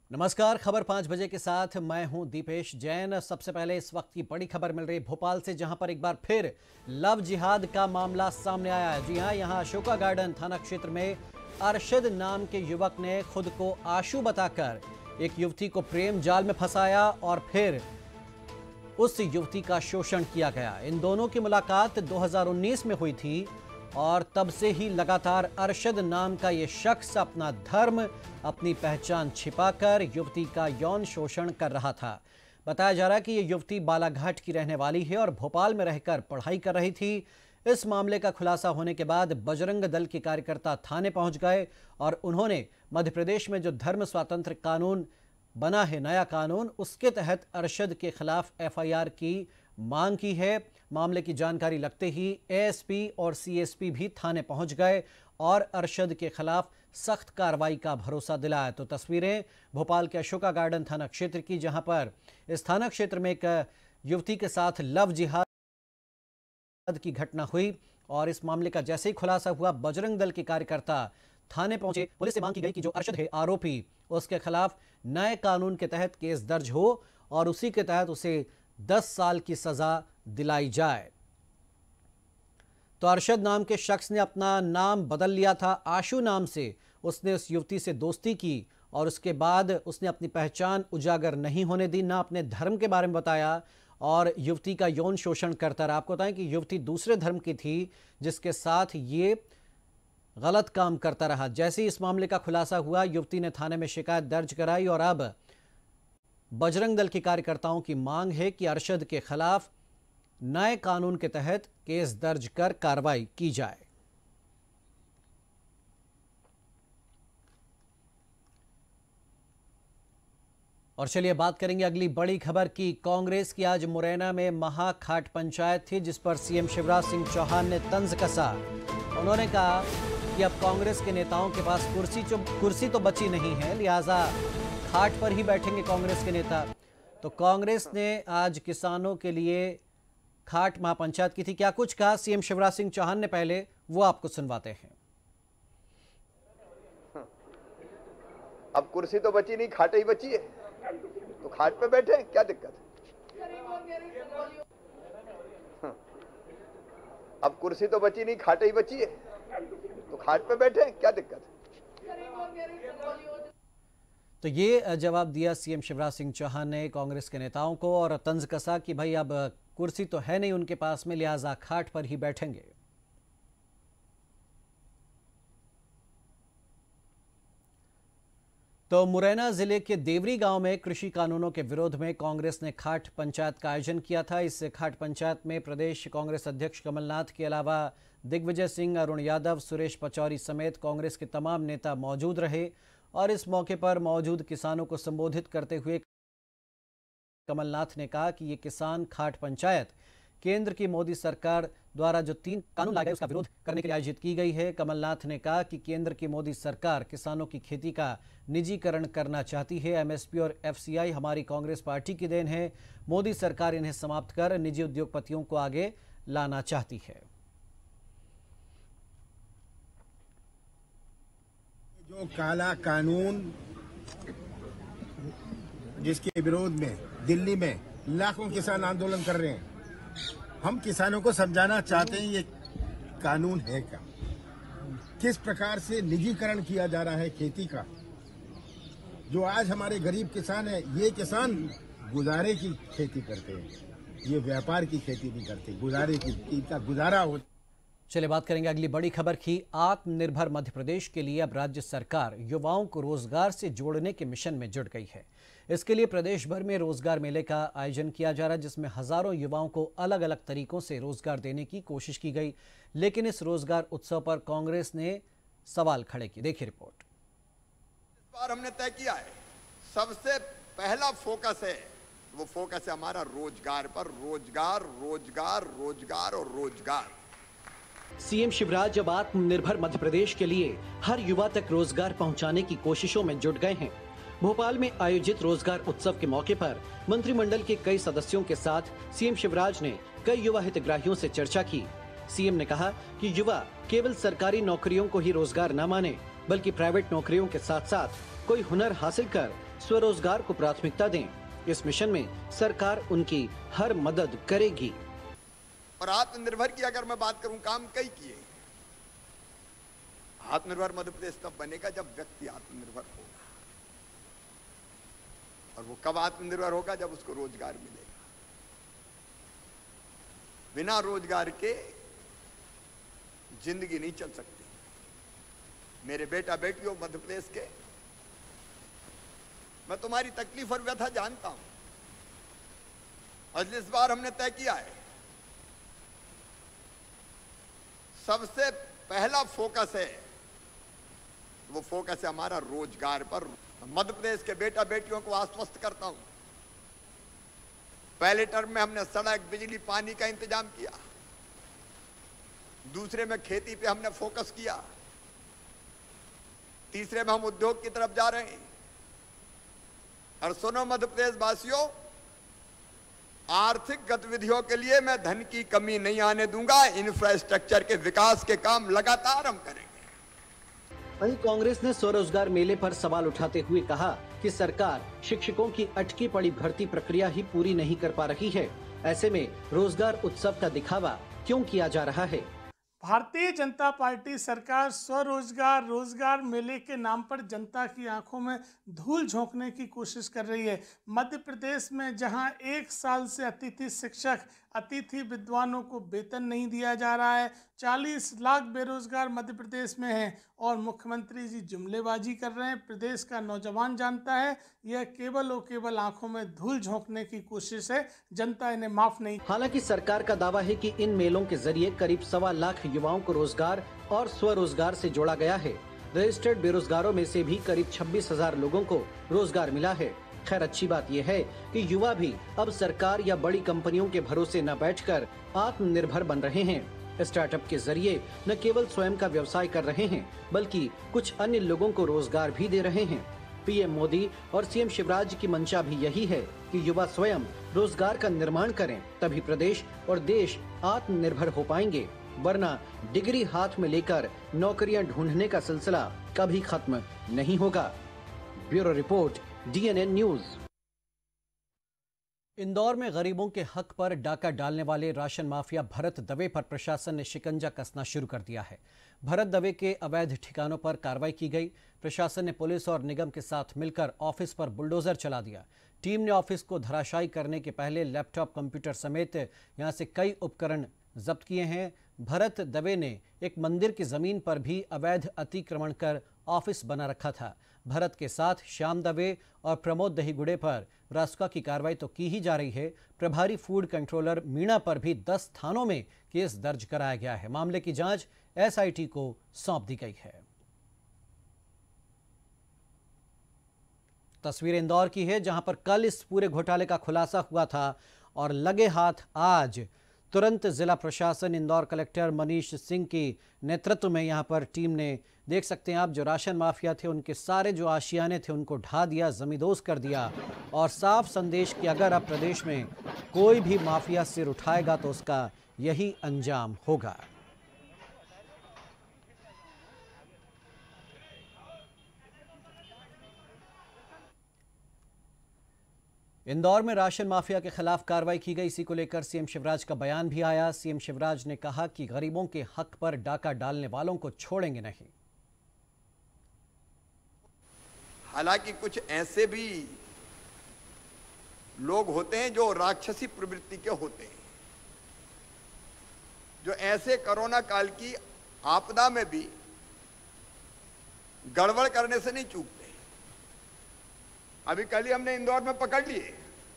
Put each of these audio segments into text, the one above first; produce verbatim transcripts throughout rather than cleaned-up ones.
नमस्कार, खबर पांच बजे के साथ मैं हूं दीपेश जैन। सबसे पहले इस वक्त की बड़ी खबर मिल रही भोपाल से, जहां पर एक बार फिर लव जिहाद का मामला सामने आया है। जी हां, यहां अशोका गार्डन थाना क्षेत्र में अरशद नाम के युवक ने खुद को आशु बताकर एक युवती को प्रेम जाल में फंसाया और फिर उस युवती का शोषण किया गया। इन दोनों की मुलाकात दो हज़ार उन्नीस में हुई थी और तब से ही लगातार अरशद नाम का ये शख्स अपना धर्म, अपनी पहचान छिपाकर युवती का यौन शोषण कर रहा था। बताया जा रहा है कि ये युवती बालाघाट की रहने वाली है और भोपाल में रहकर पढ़ाई कर रही थी। इस मामले का खुलासा होने के बाद बजरंग दल के कार्यकर्ता थाने पहुंच गए और उन्होंने मध्य प्रदेश में जो धर्म स्वातंत्र कानून बना है, नया कानून, उसके तहत अरशद के खिलाफ एफ आई आर की मांग की है। मामले की जानकारी लगते ही ए एस पी और सी एस पी भी थाने पहुंच गए और अरशद के खिलाफ सख्त कार्रवाई का भरोसा दिलाया। तो तस्वीरें भोपाल के अशोका गार्डन थाना क्षेत्र की, जहां पर इस थाना क्षेत्र में एक युवती के साथ लव जिहाद की घटना हुई और इस मामले का जैसे ही खुलासा हुआ, बजरंग दल के कार्यकर्ता थाने पहुंचे। पुलिस से मांग की गई कि जो अरशद है आरोपी, उसके खिलाफ नए कानून के तहत केस दर्ज हो और उसी के तहत उसे दस साल की सजा दिलाई जाए। तो अरशद नाम के शख्स ने अपना नाम बदल लिया था आशु नाम से। उसने उस युवती से दोस्ती की और उसके बाद उसने अपनी पहचान उजागर नहीं होने दी, ना अपने धर्म के बारे में बताया और युवती का यौन शोषण करता रहा। आपको बताएं कि युवती दूसरे धर्म की थी जिसके साथ ये गलत काम करता रहा। जैसे ही इस मामले का खुलासा हुआ, युवती ने थाने में शिकायत दर्ज कराई और अब बजरंग दल के कार्यकर्ताओं की मांग है कि अरशद के खिलाफ नए कानून के तहत केस दर्ज कर कार्रवाई की जाए। और चलिए बात करेंगे अगली बड़ी खबर की। कांग्रेस की आज मुरैना में महाखाट पंचायत थी, जिस पर सीएम शिवराज सिंह चौहान ने तंज कसा। उन्होंने कहा कि अब कांग्रेस के नेताओं के पास कुर्सी जो कुर्सी तो बची नहीं है, लिहाजा खाट पर ही बैठेंगे कांग्रेस के नेता। तो कांग्रेस ने आज किसानों के लिए खाट महापंचायत की थी। क्या कुछ कहा सीएम शिवराज सिंह चौहान ने, पहले वो आपको सुनवाते हैं। अब कुर्सी तो बची नहीं, खाट ही बची है, तो खाट पे बैठे, क्या दिक्कत है? अब कुर्सी तो बची नहीं, खाट ही बची है, तो खाट पे बैठे, क्या दिक्कत है? तो ये जवाब दिया सीएम शिवराज सिंह चौहान ने कांग्रेस के नेताओं को और तंज कसा कि भाई अब कुर्सी तो है नहीं उनके पास में, लिहाजा खाट पर ही बैठेंगे। तो मुरैना जिले के देवरी गांव में कृषि कानूनों के विरोध में कांग्रेस ने खाट पंचायत का आयोजन किया था। इस खाट पंचायत में प्रदेश कांग्रेस अध्यक्ष कमलनाथ के अलावा दिग्विजय सिंह, अरुण यादव, सुरेश पचौरी समेत कांग्रेस के तमाम नेता मौजूद रहे और इस मौके पर मौजूद किसानों को संबोधित करते हुए कमलनाथ ने कहा कि ये किसान खाट पंचायत केंद्र की मोदी सरकार द्वारा जो तीन कानून लाए गए उसका विरोध करने के लिए आयोजित की गई है। कमलनाथ ने कहा कि केंद्र की मोदी सरकार किसानों की खेती का निजीकरण करना चाहती है। एम एस पी और एफ सी आई हमारी कांग्रेस पार्टी की देन है। मोदी सरकार इन्हें समाप्त कर निजी उद्योगपतियों को आगे लाना चाहती है। जो काला कानून जिसके विरोध में दिल्ली में लाखों किसान आंदोलन कर रहे हैं, हम किसानों को समझाना चाहते हैं ये कानून है क्या, किस प्रकार से निजीकरण किया जा रहा है खेती का। जो आज हमारे गरीब किसान हैं, ये किसान गुजारे की खेती करते हैं, ये व्यापार की खेती नहीं करते, गुजारे की, इनका गुजारा होता। चलिए बात करेंगे अगली बड़ी खबर की। आत्मनिर्भर मध्य प्रदेश के लिए अब राज्य सरकार युवाओं को रोजगार से जोड़ने के मिशन में जुट गई है। इसके लिए प्रदेश भर में रोजगार मेले का आयोजन किया जा रहा है, जिसमें हजारों युवाओं को अलग अलग तरीकों से रोजगार देने की कोशिश की गई। लेकिन इस रोजगार उत्सव पर कांग्रेस ने सवाल खड़े किए। देखिए रिपोर्ट। इस बार हमने तय किया है, सबसे पहला फोकस है, वो फोकस है हमारा रोजगार पर। रोजगार, रोजगार, रोजगार और रोजगार। सीएम शिवराज अब आत्मनिर्भर मध्य प्रदेश के लिए हर युवा तक रोजगार पहुंचाने की कोशिशों में जुट गए हैं। भोपाल में आयोजित रोजगार उत्सव के मौके पर मंत्रिमंडल के कई सदस्यों के साथ सीएम शिवराज ने कई युवा हितग्राहियों से चर्चा की। सीएम ने कहा कि युवा केवल सरकारी नौकरियों को ही रोजगार न माने, बल्कि प्राइवेट नौकरियों के साथ साथ कोई हुनर हासिल कर स्वरोजगार को प्राथमिकता दें। इस मिशन में सरकार उनकी हर मदद करेगी। और आत्मनिर्भर की अगर मैं बात करूं, काम कई किए। आत्मनिर्भर मध्य प्रदेश तब बनेगा जब व्यक्ति आत्मनिर्भर होगा। और वो कब आत्मनिर्भर होगा? जब उसको रोजगार मिलेगा। बिना रोजगार के जिंदगी नहीं चल सकती। मेरे बेटा बेटियों मध्य प्रदेश के, मैं तुम्हारी तकलीफ और व्यथा जानता हूं। और इस बार हमने तय किया है, सबसे पहला फोकस है, वो फोकस है हमारा रोजगार पर। मध्य प्रदेश के बेटा बेटियों को आश्वस्त करता हूं, पहले टर्म में हमने सड़क, बिजली, पानी का इंतजाम किया। दूसरे में खेती पे हमने फोकस किया। तीसरे में हम उद्योग की तरफ जा रहे हैं। और सुनो मध्य प्रदेश वासियों, आर्थिक गतिविधियों के लिए मैं धन की कमी नहीं आने दूंगा। इंफ्रास्ट्रक्चर के विकास के काम लगातार हम करेंगे। वहीं कांग्रेस ने स्वरोजगार मेले पर सवाल उठाते हुए कहा कि सरकार शिक्षकों की अटकी पड़ी भर्ती प्रक्रिया ही पूरी नहीं कर पा रही है। ऐसे में रोजगार उत्सव का दिखावा क्यों किया जा रहा है? भारतीय जनता पार्टी सरकार स्वरोजगार रोजगार मेले के नाम पर जनता की आंखों में धूल झोंकने की कोशिश कर रही है। मध्य प्रदेश में जहां एक साल से अतिथि शिक्षक, अतिथि विद्वानों को वेतन नहीं दिया जा रहा है, चालीस लाख बेरोजगार मध्य प्रदेश में हैं और मुख्यमंत्री जी जुमलेबाजी कर रहे हैं। प्रदेश का नौजवान जानता है यह केवल और केवल आंखों में धूल झोंकने की कोशिश है। जनता इन्हें माफ नहीं। हालांकि सरकार का दावा है कि इन मेलों के जरिए करीब सवा लाख युवाओं को रोजगार और स्वरोजगार से जोड़ा गया है। रजिस्टर्ड बेरोजगारों में से भी करीब छब्बीस हजार लोगों को रोजगार मिला है। खैर, अच्छी बात यह है कि युवा भी अब सरकार या बड़ी कंपनियों के भरोसे न बैठकर आत्मनिर्भर बन रहे हैं। स्टार्टअप के जरिए न केवल स्वयं का व्यवसाय कर रहे हैं, बल्कि कुछ अन्य लोगों को रोजगार भी दे रहे हैं। पीएम मोदी और सीएम शिवराज की मंशा भी यही है कि युवा स्वयं रोजगार का निर्माण करें, तभी प्रदेश और देश आत्मनिर्भर हो पाएंगे। वरना डिग्री हाथ में लेकर नौकरियां ढूंढने का सिलसिला कभी खत्म नहीं होगा। Bureau report, DNN news. Indore में गरीबों के हक पर डाका डालने वाले राशन माफिया भरत दवे पर प्रशासन ने शिकंजा कसना शुरू कर दिया है। भरत दवे के अवैध ठिकानों पर कार्रवाई की गई। प्रशासन ने पुलिस और निगम के साथ मिलकर ऑफिस पर बुलडोजर चला दिया। टीम ने ऑफिस को धराशायी करने के पहले लैपटॉप, कंप्यूटर समेत यहां से कई उपकरण जब्त किए हैं। भरत दवे ने एक मंदिर की जमीन पर भी अवैध अतिक्रमण कर ऑफिस बना रखा था। भरत के साथ श्याम दवे और प्रमोद दहीगुड़े पर रासुका की कार्रवाई तो की ही जा रही है। प्रभारी फूड कंट्रोलर मीणा पर भी दस थानों में केस दर्ज कराया गया है। मामले की जांच एसआईटी को सौंप दी गई है। तस्वीर इंदौर की है, जहां पर कल इस पूरे घोटाले का खुलासा हुआ था और लगे हाथ आज तुरंत जिला प्रशासन, इंदौर कलेक्टर मनीष सिंह के नेतृत्व में यहां पर टीम ने, देख सकते हैं आप, जो राशन माफिया थे उनके सारे जो आशियाने थे उनको ढा दिया, जमींदोज कर दिया और साफ संदेश कि अगर अब प्रदेश में कोई भी माफिया सिर उठाएगा तो उसका यही अंजाम होगा। इंदौर में राशन माफिया के खिलाफ कार्रवाई की गई। इसी को लेकर सीएम शिवराज का बयान भी आया। सीएम शिवराज ने कहा कि गरीबों के हक पर डाका डालने वालों को छोड़ेंगे नहीं। हालांकि कुछ ऐसे भी लोग होते हैं जो राक्षसी प्रवृत्ति के होते हैं, जो ऐसे कोरोना काल की आपदा में भी गड़बड़ करने से नहीं चूकते। अभी कल ही हमने इंदौर में पकड़ लिए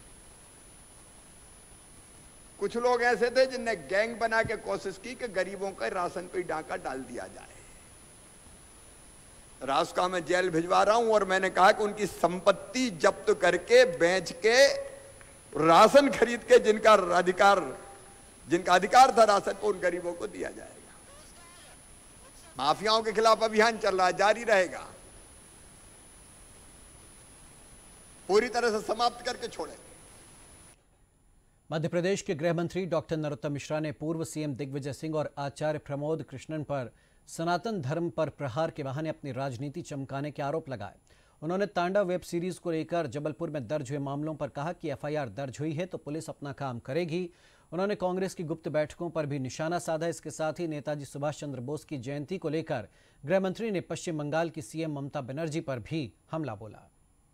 कुछ लोग ऐसे थे जिनने गैंग बना के कोशिश की कि गरीबों का राशन पे डाका डाल दिया जाए। रासुका में जेल भिजवा रहा हूं और मैंने कहा कि उनकी संपत्ति जब्त करके, बेच के, राशन खरीद के जिनका अधिकार जिनका अधिकार था राशन को, उन गरीबों को दिया जाएगा। माफियाओं के खिलाफ अभियान चल रहा है, जारी रहेगा, पूरी तरह से समाप्त करके छोड़ेंगे। मध्य प्रदेश के गृह मंत्री डॉक्टर नरोत्तम मिश्रा ने पूर्व सीएम दिग्विजय सिंह और आचार्य प्रमोद कृष्णन पर सनातन धर्म पर प्रहार के बहाने अपनी राजनीति चमकाने के आरोप लगाए। उन्होंने तांडव वेब सीरीज को लेकर जबलपुर में दर्ज हुए मामलों पर कहा कि एफ आई आर दर्ज हुई है तो पुलिस अपना काम करेगी। उन्होंने कांग्रेस की गुप्त बैठकों पर भी निशाना साधा। इसके साथ ही नेताजी सुभाष चंद्र बोस की जयंती को लेकर गृह मंत्री ने पश्चिम बंगाल की सीएम ममता बनर्जी पर भी हमला बोला।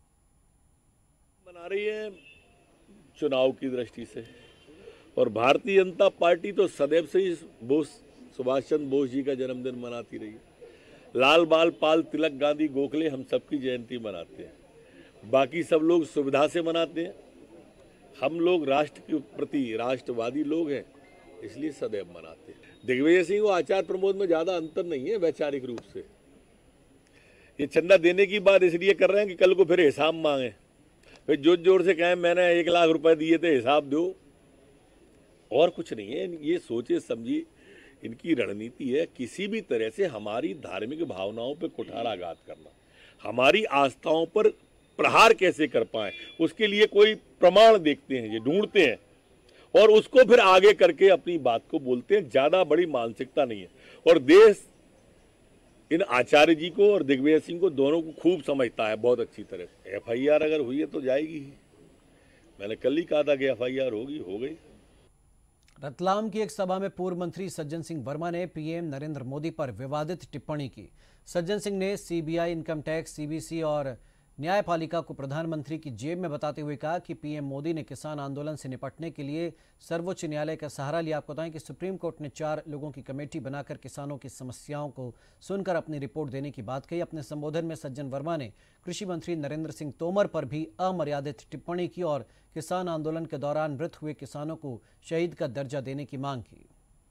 मना रही है चुनाव की दृष्टि से, और भारतीय जनता पार्टी तो सदैव से ही बोस सुभाष चंद्र बोस जी का जन्मदिन मनाती रही है। लाल बाल पाल तिलक गांधी गोखले हम सबकी जयंती मनाते हैं। बाकी सब लोग सुविधा से मनाते हैं, हम लोग राष्ट्र के प्रति राष्ट्रवादी लोग हैं, इसलिए सदैव मनाते हैं। दिग्विजय सिंह को आचार प्रमोद में ज्यादा अंतर नहीं है वैचारिक रूप से। ये चंदा देने की बात इसलिए कर रहे हैं कि कल को फिर हिसाब मांगे, फिर जोर जोर से कहें मैंने एक लाख रुपए दिए थे हिसाब दो, और कुछ नहीं है। ये सोचे समझिए इनकी रणनीति है किसी भी तरह से हमारी धार्मिक भावनाओं पर कुठाराघात करना, हमारी आस्थाओं पर प्रहार कैसे कर पाए उसके लिए कोई प्रमाण देखते हैं, ये ढूंढते हैं और उसको फिर आगे करके अपनी बात को बोलते हैं। ज्यादा बड़ी मानसिकता नहीं है, और देश इन आचार्य जी को और दिग्विजय सिंह को दोनों को खूब समझता है बहुत अच्छी तरह से। एफ आई आर अगर हुई है तो जाएगी ही। मैंने कल ही कहा था कि एफ आई आर होगी, हो गई। रतलाम की एक सभा में पूर्व मंत्री सज्जन सिंह वर्मा ने पीएम नरेंद्र मोदी पर विवादित टिप्पणी की। सज्जन सिंह ने सीबीआई, इनकम टैक्स, सीबीसी और न्यायपालिका को प्रधानमंत्री की जेब में बताते हुए कहा कि पीएम मोदी ने किसान आंदोलन से निपटने के लिए सर्वोच्च न्यायालय का सहारा लिया। आपको बताएं कि सुप्रीम कोर्ट ने चार लोगों की कमेटी बनाकर किसानों की समस्याओं को सुनकर अपनी रिपोर्ट देने की बात कही। अपने संबोधन में सज्जन वर्मा ने कृषि मंत्री नरेंद्र सिंह तोमर पर भी अमर्यादित टिप्पणी की और किसान आंदोलन के दौरान मृत हुए किसानों को शहीद का दर्जा देने की मांग की।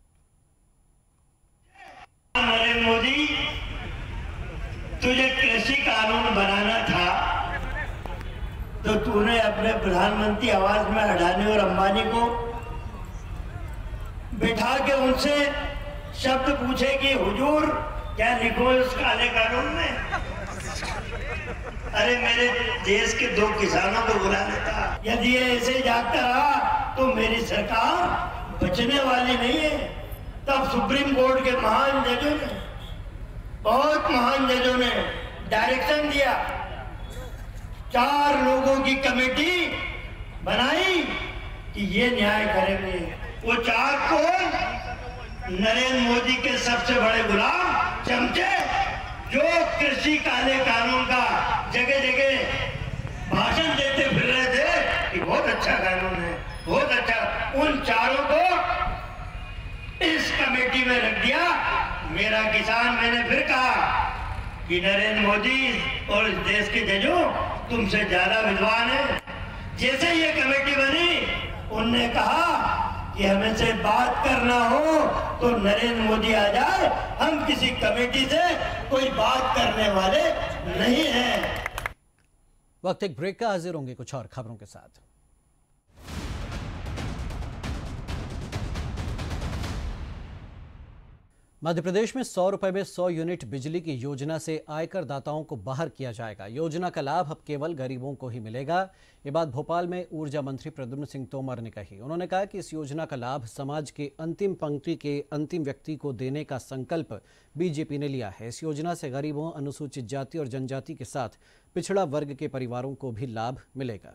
नरेंद्र मोदी, तुझे कृषि कानून बनाना था तो तूने अपने प्रधानमंत्री आवास में अडानी और अंबानी को बिठा के उनसे शब्द पूछे कि हुजूर क्या लिखो इस काले कानून में। अरे मेरे देश के दो किसानों को बुला लेता। यदि ये ऐसे जागता रहा तो मेरी सरकार बचने वाली नहीं है। तब सुप्रीम कोर्ट के महान जजों ने, बहुत महान जजों ने डायरेक्शन दिया, चार लोगों की कमेटी बनाई कि ये न्याय करेंगे। वो चार कौन? नरेंद्र मोदी के सबसे बड़े गुलाम चमचे, जो कृषि काले कानून का जगह जगह भाषण देते फिर रहे थे कि बहुत अच्छा कानून है, बहुत अच्छा। उन चारों को इस कमेटी में रख दिया। मेरा किसान, मैंने फिर कहा कि नरेंद्र मोदी और देश के जजों तुमसे ज्यादा विद्वान है। जैसे ये कमेटी बनी, उनने कहा कि हमें से बात करना हो तो नरेंद्र मोदी आ जाए, हम किसी कमेटी से कोई बात करने वाले नहीं हैं। वक्त एक ब्रेक का, हाजिर होंगे कुछ और खबरों के साथ। मध्य प्रदेश में सौ रुपए में सौ यूनिट बिजली की योजना से आयकर दाताओं को बाहर किया जाएगा। योजना का लाभ अब केवल गरीबों को ही मिलेगा। ये बात भोपाल में ऊर्जा मंत्री प्रद्युम्न सिंह तोमर ने कही। उन्होंने कहा कि इस योजना का लाभ समाज के अंतिम पंक्ति के अंतिम व्यक्ति को देने का संकल्प बीजेपी ने लिया है। इस योजना से गरीबों, अनुसूचित जाति और जनजाति के साथ पिछड़ा वर्ग के परिवारों को भी लाभ मिलेगा।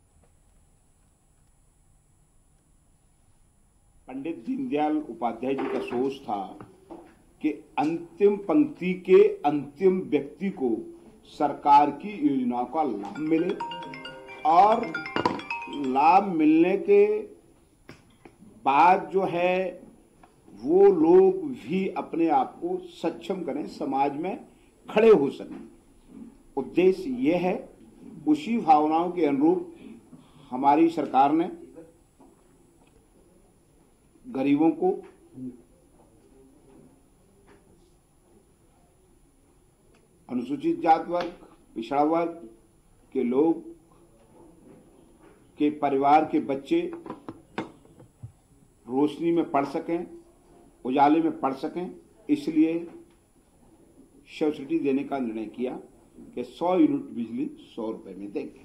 पंडित दीनदयाल उपाध्याय जी का सोच था कि अंतिम पंक्ति के अंतिम व्यक्ति को सरकार की योजनाओं का लाभ मिले, और लाभ मिलने के बाद जो है वो लोग भी अपने आप को सक्षम करें, समाज में खड़े हो सकें। उद्देश्य ये है। उसी भावनाओं के अनुरूप हमारी सरकार ने गरीबों को, अनुसूचित जाति वर्ग, पिछड़ा वर्ग के लोग के परिवार के बच्चे रोशनी में पढ़ सकें, उजाले में पढ़ सकें, इसलिए सब्सिडी देने का निर्णय किया कि सौ यूनिट बिजली सौ रुपए में देंगे।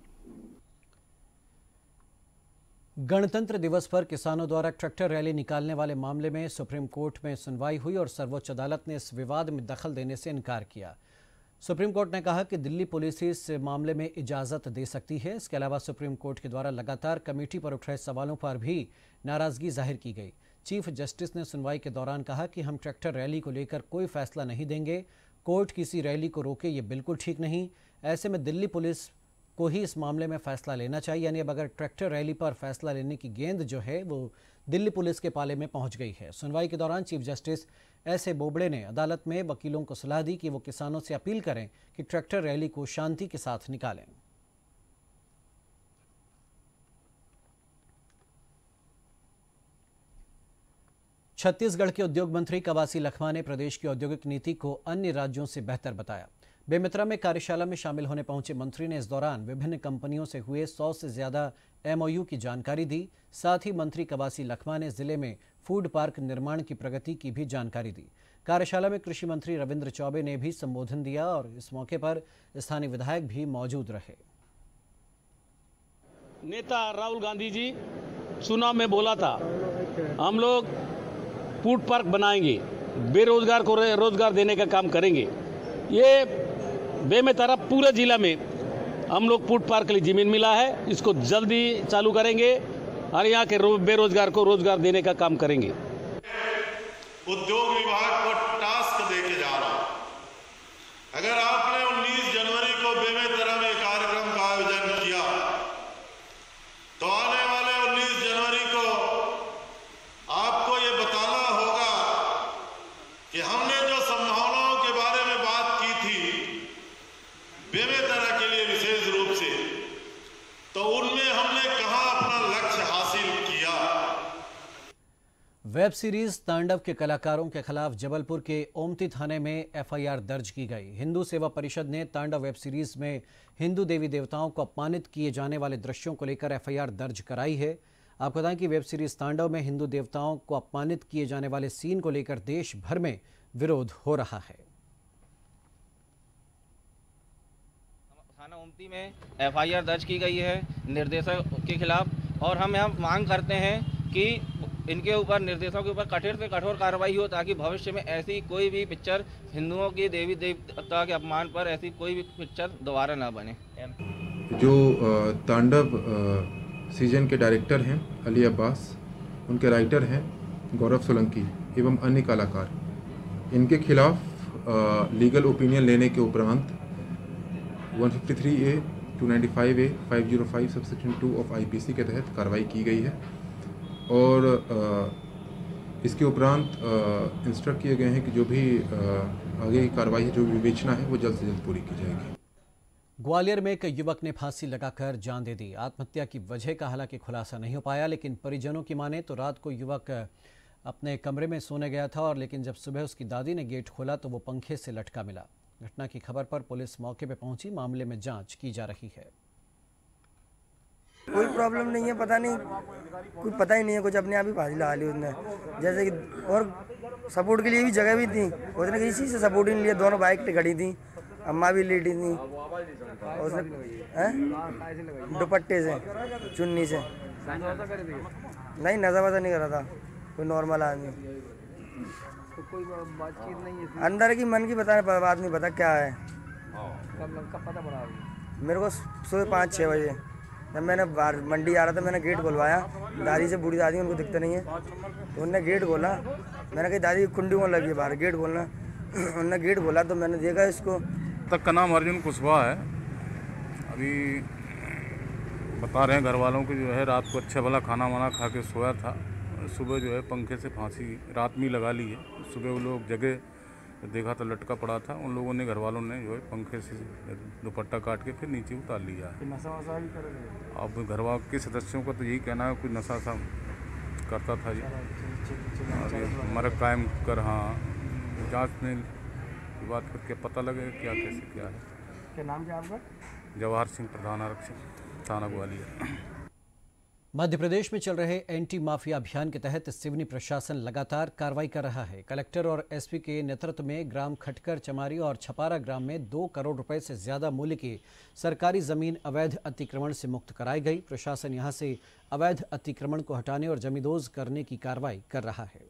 गणतंत्र दिवस पर किसानों द्वारा ट्रैक्टर रैली निकालने वाले मामले में सुप्रीम कोर्ट में सुनवाई हुई और सर्वोच्च अदालत ने इस विवाद में दखल देने से इनकार किया। सुप्रीम कोर्ट ने कहा कि दिल्ली पुलिस इस मामले में इजाजत दे सकती है। इसके अलावा सुप्रीम कोर्ट के द्वारा लगातार कमेटी पर उठ रहे सवालों पर भी नाराजगी जाहिर की गई। चीफ जस्टिस ने सुनवाई के दौरान कहा कि हम ट्रैक्टर रैली को लेकर कोई फैसला नहीं देंगे। कोर्ट किसी रैली को रोके ये बिल्कुल ठीक नहीं। ऐसे में दिल्ली पुलिस को ही इस मामले में फैसला लेना चाहिए। यानी अब अगर ट्रैक्टर रैली पर फैसला लेने की गेंद जो है वो दिल्ली पुलिस के पाले में पहुंच गई है। सुनवाई के दौरान chief justice S A Bobde ने अदालत में वकीलों को सलाह दी कि वो किसानों से अपील करें कि ट्रैक्टर रैली को शांति के साथ निकालें। छत्तीसगढ़ के उद्योग मंत्री कवासी लखमा ने प्रदेश की औद्योगिक नीति को अन्य राज्यों से बेहतर बताया। बेमित्रा में कार्यशाला में शामिल होने पहुंचे मंत्री ने इस दौरान विभिन्न कंपनियों से हुए सौ से ज्यादा एमओयू की जानकारी दी। साथ ही मंत्री कवासी लखमा ने जिले में फूड पार्क निर्माण की प्रगति की भी जानकारी दी। कार्यशाला में कृषि मंत्री रविंद्र चौबे ने भी संबोधन दिया और इस मौके पर स्थानीय विधायक भी मौजूद रहे। नेता राहुल गांधी जी चुनाव में बोला था हम लोग फूड पार्क बनाएंगे, बेरोजगार को रोजगार देने का काम करेंगे। ये बेमेतरा पूरे जिला में हम लोग फूड पार्क के लिए जमीन मिला है, इसको जल्दी चालू करेंगे और यहाँ के बेरोजगार को रोजगार देने का काम करेंगे। उद्योग विभाग को टास्क देके जा रहा हूं। अगर आपने उन्नीस जनवरी को बेमेतरा में कार्यक्रम का आयोजन किया तो आने वाले उन्नीस जनवरी को आपको ये बताना होगा कि हमने जो संभावनाओं के बारे में बात की थी बेमेतरा के लिए विशेष रूप से, तो उनमें हमने कहां अपना लक्ष्य हासिल किया। वेब सीरीज तांडव के कलाकारों के खिलाफ जबलपुर के ओमती थाने में एफ आई आर दर्ज की गई। हिंदू सेवा परिषद ने तांडव वेब सीरीज में हिंदू देवी देवताओं को अपमानित किए जाने वाले दृश्यों को लेकर एफ आई आर दर्ज कराई है। आपको बताएं कि वेब सीरीज तांडव में हिंदू देवताओं को अपमानित किए जाने वाले सीन को लेकर देश भर में विरोध हो रहा है। थाना ओमती में एफ आई आर दर्ज की गई है निर्देशक के खिलाफ और हम यहाँ मांग करते हैं कि इनके ऊपर निर्देशों के ऊपर कठोर से कठोर कार्रवाई हो ताकि भविष्य में ऐसी कोई भी पिक्चर हिंदुओं की देवी देवता के अपमान पर ऐसी कोई भी पिक्चर दोबारा ना बने। जो तांडव सीजन के डायरेक्टर हैं अली अब्बास, उनके राइटर हैं गौरव सोलंकी एवं अन्य कलाकार, इनके खिलाफ लीगल ओपिनियन लेने के उपरांत एक सौ तिरेपन ए, दो सौ पचानवे ए, पाँच सौ पाँच subsection two of I P C के तहत कार्रवाई की गई है और आ, इसके उपरांत इंस्ट्रक्ट किए गए हैं कि जो भी आ, आगे की कार्रवाई है, जो भी विवेचना है, वो जल्द से जल्द पूरी की जाएगी। ग्वालियर में एक युवक ने फांसी लगाकर जान दे दी। आत्महत्या की वजह का हालांकि खुलासा नहीं हो पाया, लेकिन परिजनों की माने तो रात को युवक अपने कमरे में सोने गया था और लेकिन जब सुबह उसकी दादी ने गेट खोला तो वो पंखे से लटका मिला। घटना की खबर पर पुलिस मौके पर पहुंची। मामले में जांच की जा रही है। कोई प्रॉब्लम नहीं है, पता नहीं कुछ पता ही नहीं है, कुछ अपने आप ही फांसी लगा ली उसने। जैसे कि और सपोर्ट के लिए भी जगह भी थी, उसने किसी से सपोर्ट ही नहीं लिया। दोनों बाइक पे खड़ी थी, अम्मा भी लेटी थी, उसने दुपट्टे से चुन्नी से नहीं नजर वजर नहीं कर रहा था, कोई नॉर्मल आदमी। तो कोई बातचीत नहीं है अंदर की मन की बताने बात नहीं पता क्या है। कब कब पता पड़ा? मेरे को सुबह पाँच छः बजे जब मैंने बाहर मंडी आ रहा था, मैंने गेट खुलवाया। दादी से बूढ़ी दादी उनको दिखते नहीं है, तो उनने गेट खोला। मैंने कही दादी कुंडी में लगी है बाहर, गेट खोलना। उनने गेट खोला तो मैंने देखा इसको। तक का नाम अर्जुन कुशवाहा है। अभी बता रहे हैं घर वालों को जो है रात को अच्छा भला खाना वाना खा के सोया था, सुबह जो है पंखे से फांसी रात में लगा ली है। सुबह वो लोग जगह देखा तो लटका पड़ा था, उन लोगों ने घर वालों ने जो है पंखे से दुपट्टा काट के फिर नीचे उतार लिया है। नशा वशा भी कर रहे हैं? अब घर वालों के सदस्यों का तो यही कहना है कोई नशा सा करता था जी। मरक कायम कर हाँ जांच में बात करके पता लगे क्या कैसे क्या है। क्या नाम क्या आपका? जवाहर सिंह, प्रधान आरक्षक, थाना ग्वालियर। मध्य प्रदेश में चल रहे एंटी माफिया अभियान के तहत सिवनी प्रशासन लगातार कार्रवाई कर रहा है। कलेक्टर और एस पी के नेतृत्व में ग्राम खटकर, चमारी और छपारा ग्राम में दो करोड़ रुपए से ज्यादा मूल्य की सरकारी जमीन अवैध अतिक्रमण से मुक्त कराई गई। प्रशासन यहां से अवैध अतिक्रमण को हटाने और जमींदोज करने की कार्रवाई कर रहा है।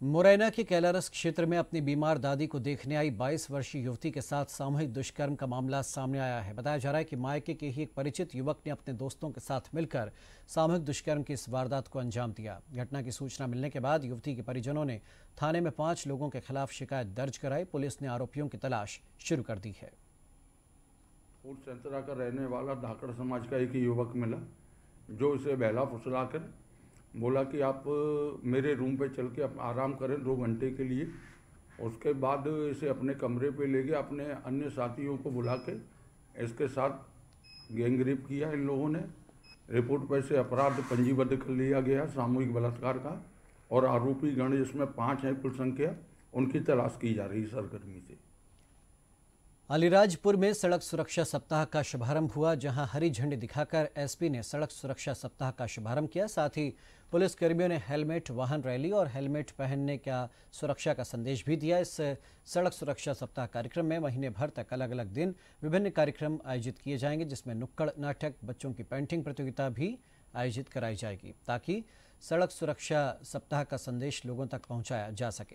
मुरैना के कैलारस क्षेत्र में अपनी बीमार दादी को देखने आई बाईस वर्षीय युवती के साथ सामूहिक दुष्कर्म का मामला सामने आया है। बताया जा रहा है कि मायके के ही एक परिचित युवक ने अपने दोस्तों के साथ मिलकर सामूहिक दुष्कर्म की इस वारदात को अंजाम दिया। घटना की सूचना मिलने के बाद युवती के परिजनों ने थाने में पांच लोगों के खिलाफ शिकायत दर्ज कराई। पुलिस ने आरोपियों की तलाश शुरू कर दी है। फूल सेंतरा का रहने वाला धाकड़ समाज का एक युवक मिला, जो इसे बहला फुसला कर बोला कि आप मेरे रूम पे चल के आराम करें दो घंटे के लिए। उसके बाद इसे अपने कमरे पे ले गए, अपने अन्य साथियों को बुला के इसके साथ गैंगरेप किया इन लोगों ने। रिपोर्ट पर से अपराध पंजीबद्ध कर लिया गया सामूहिक बलात्कार का, और आरोपी गण जिसमें पाँच हैं कुल संख्या, उनकी तलाश की जा रही सरगर्मी से। अलीराजपुर में सड़क सुरक्षा सप्ताह का शुभारंभ हुआ, जहां हरी झंडी दिखाकर एसपी ने सड़क सुरक्षा सप्ताह का शुभारंभ किया। साथ ही पुलिस कर्मियों ने हेलमेट वाहन रैली और हेलमेट पहनने का सुरक्षा का संदेश भी दिया। इस सड़क सुरक्षा सप्ताह कार्यक्रम में महीने भर तक अलग अलग दिन विभिन्न कार्यक्रम आयोजित किए जाएंगे, जिसमें नुक्कड़ नाटक, बच्चों की पेंटिंग प्रतियोगिता भी आयोजित कराई जाएगी, ताकि सड़क सुरक्षा सप्ताह का संदेश लोगों तक पहुँचाया जा सके।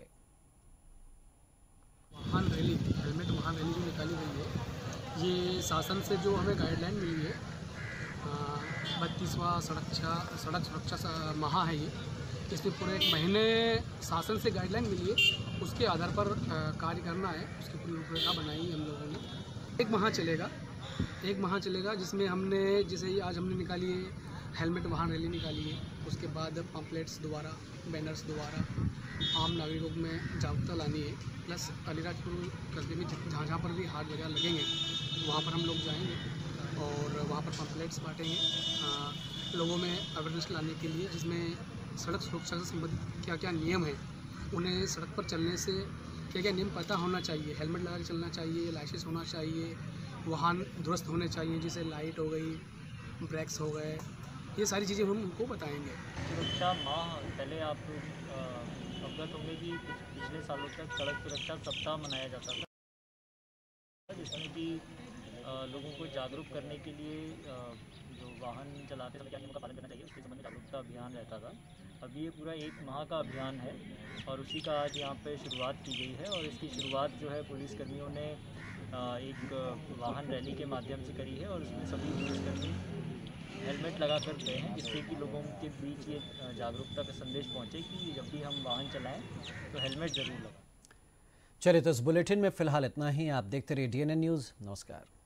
वाहन रैली, हेलमेट वाहन रैली जो निकाली गई है, ये शासन से जो हमें गाइडलाइन मिली है, बत्तीसवां सड़क सड़क सुरक्षा माह है ये। इसमें पूरे एक महीने शासन से गाइडलाइन मिली है, उसके आधार पर कार्य करना है। उसकी पूरी रूपरेखा बनाई है हम लोगों ने। एक माह चलेगा एक माह चलेगा जिसमें हमने जैसे आज हमने निकाली है हेलमेट वाहन रैली निकाली है। उसके बाद पम्पलेट्स द्वारा, बैनर्स द्वारा आम नागरिकों में जागरूकता लानी है। प्लस अलीराजपुर कस्बे में जहाँ जहाँ पर भी हाट वगैरह लगेंगे वहाँ पर हम लोग जाएंगे और वहाँ पर पम्पलेट्स बांटेंगे लोगों में अवेयरनेस लाने के लिए, जिसमें सड़क सुरक्षा से संबंधित क्या क्या नियम हैं, उन्हें सड़क पर चलने से क्या क्या नियम पता होना चाहिए। हेलमेट लगा के चलना चाहिए, लाइसेंस होना चाहिए, वाहन दुरुस्त होने चाहिए, जैसे लाइट हो गई, ब्रेक्स हो गए, ये सारी चीज़ें हम उनको बताएंगे। सुरक्षा माह पहले आप अवगत होंगे कि पिछले सालों तक सड़क सुरक्षा सप्ताह मनाया जाता था, जिसमें कि लोगों को जागरूक करने के लिए जो वाहन चलाते समय क्या नियमों का पालन करना चाहिए उसके संबंध में जागरूकता अभियान रहता था। अभी ये पूरा एक माह का अभियान है और उसी का आज यहाँ पे शुरुआत की गई है। और इसकी शुरुआत जो है पुलिसकर्मियों ने एक वाहन रैली के माध्यम से करी है और उसमें सभी पुलिसकर्मी हेलमेट लगा कर गए हैं, जिससे कि लोगों के बीच ये जागरूकता का संदेश पहुँचे कि जब भी हम वाहन चलाएँ तो हेलमेट ज़रूर लगाएं। चलिए तो इस बुलेटिन में फिलहाल इतना ही। आप देखते रहिए डी एन एन न्यूज़। नमस्कार।